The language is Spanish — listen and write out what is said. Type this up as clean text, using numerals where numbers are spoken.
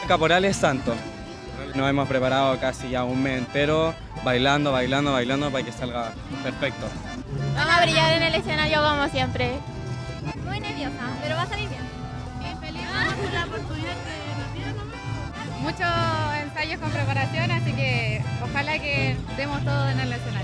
Caporales Santo. Nos hemos preparado casi ya un mes entero, bailando para que salga perfecto. Vamos a brillar en el escenario como siempre. Muy nerviosa, pero va a salir bien. Feliz por la oportunidad que nos dieron nomás. Muchos ensayos con preparación, así que ojalá que demos todo en el escenario.